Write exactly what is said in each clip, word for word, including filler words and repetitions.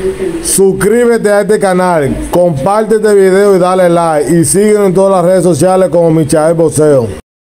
Suscríbete a este canal, comparte este video y dale like. Y síguenos en todas las redes sociales como Michael Boxeo.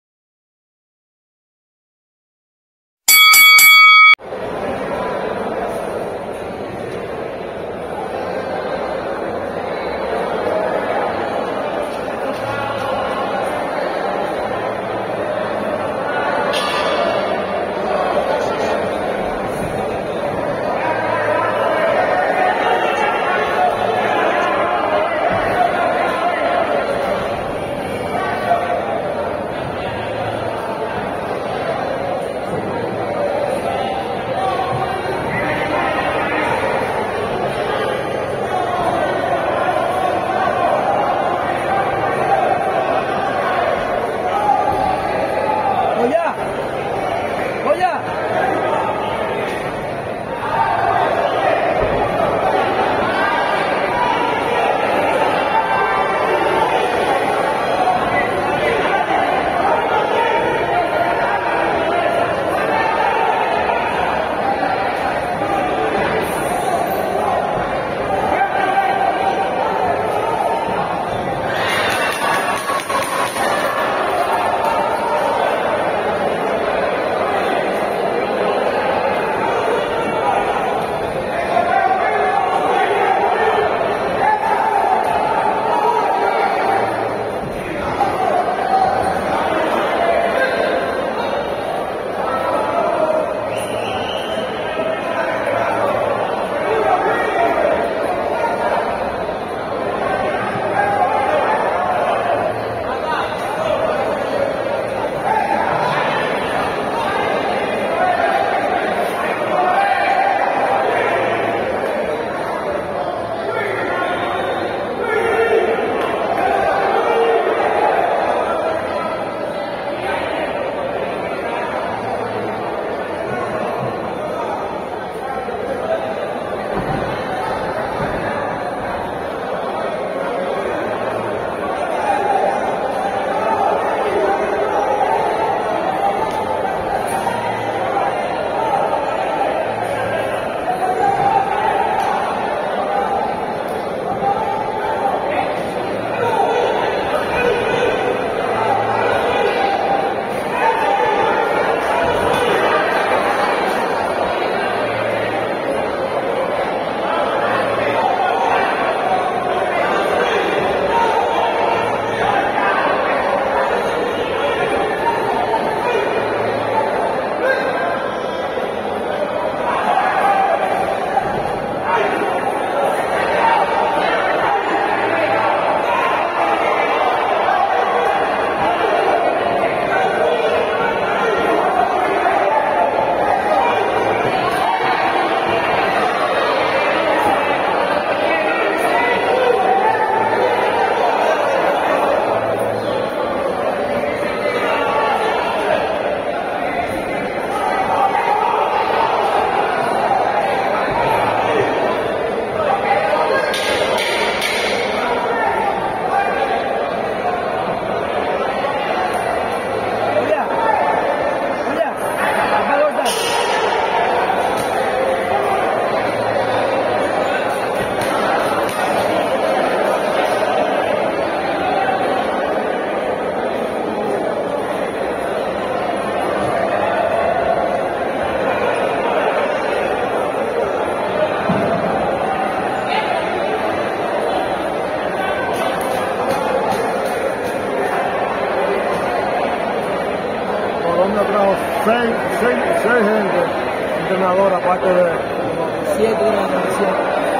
seis, seis, seis gente, entrenador, aparte de... Siete entrenadores, siete.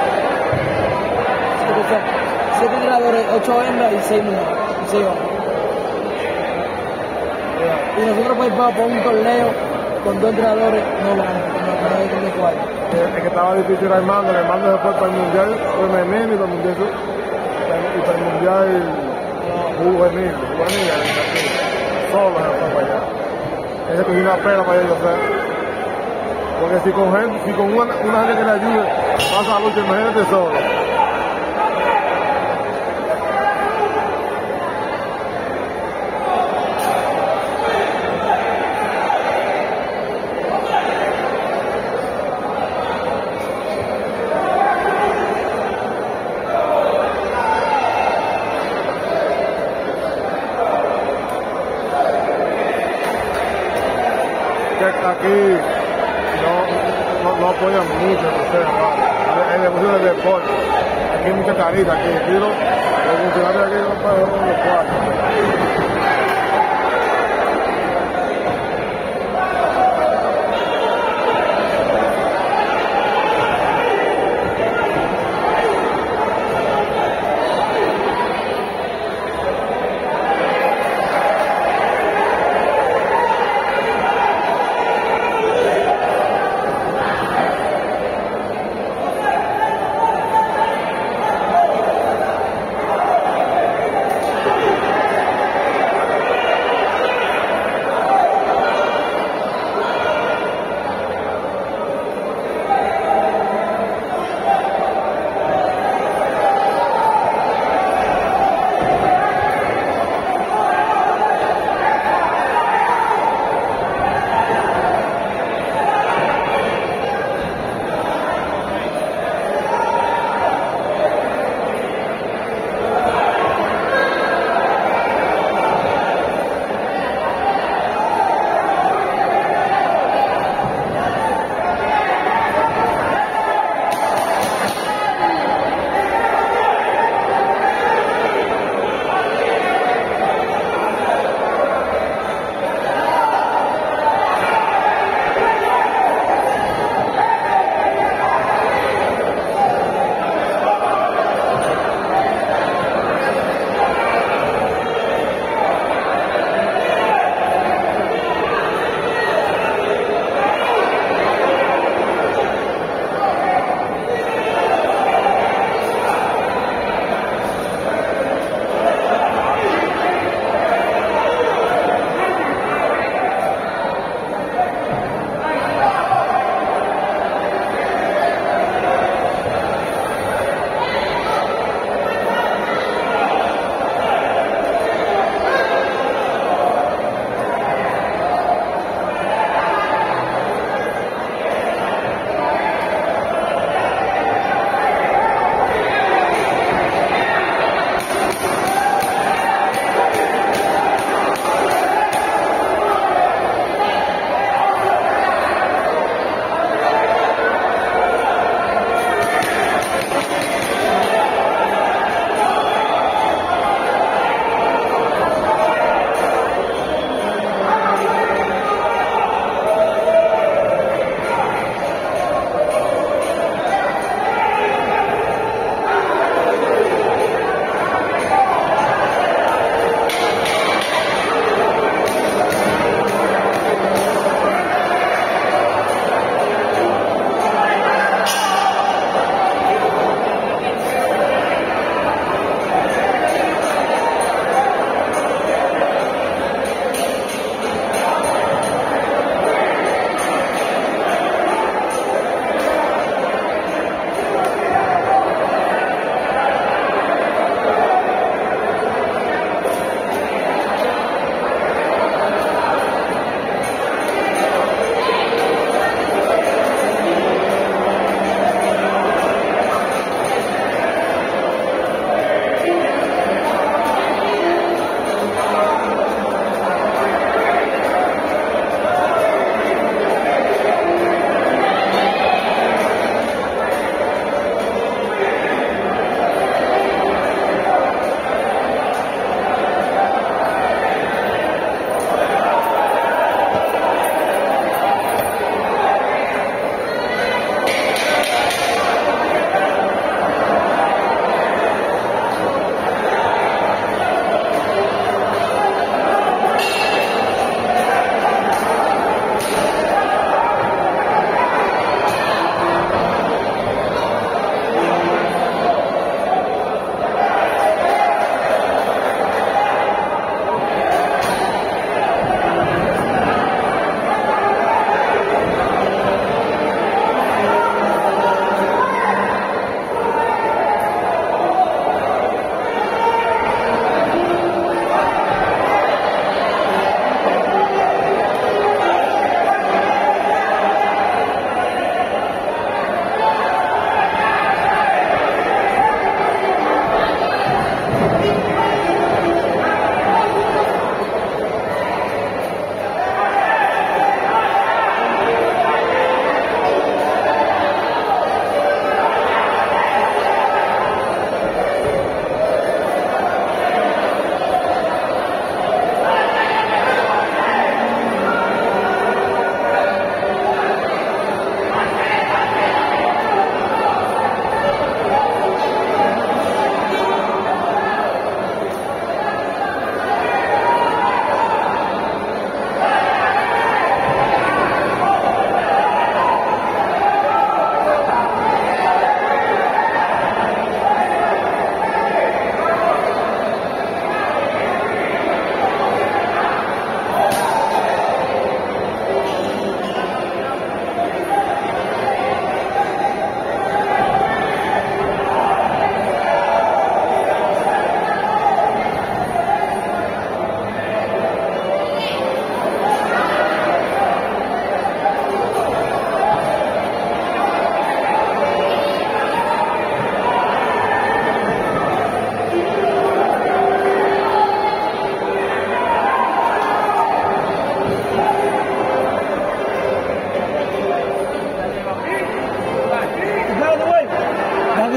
Siete, siete entrenadores, ocho hembras y seis mujeres, y seis hombres. Yeah. Y nosotros pues vamos por un torneo con dos entrenadores, no lo no hay que cuál. Es que estaba difícil Armando, el Armando se fue para el mundial femenino y para el mundial, y para el mundial juvenil, juvenil, solo se fue para allá. Ese cogió una pena para ellos, ¿sabes? Porque si con gente, si con una, una gente que le ayude, pasa a lucha, imagínate solo. apoyan mucho en ustedes, hermano. En el negocio del deporte. Aquí hay mucha carita, aquí, aquí los, los funcionarios aquí no pueden con los cuartos.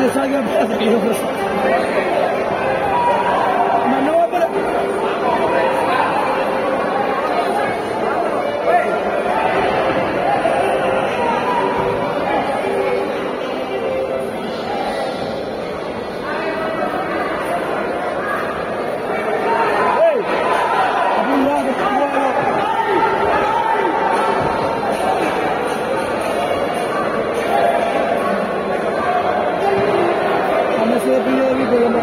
le salga para que yo no va para se pide de mi problema.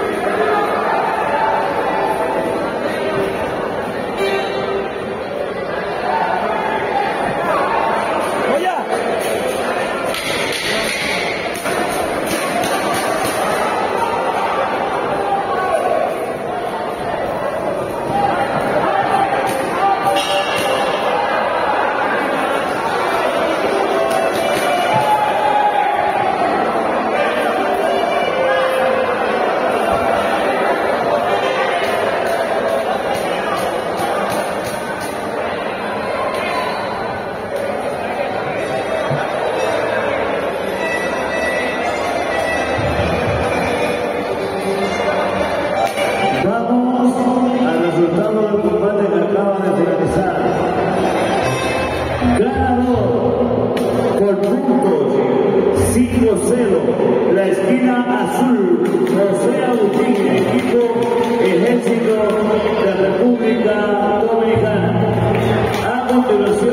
cinco cero, la esquina azul, José Agustín, equipo Ejército de la República Dominicana. A continuación,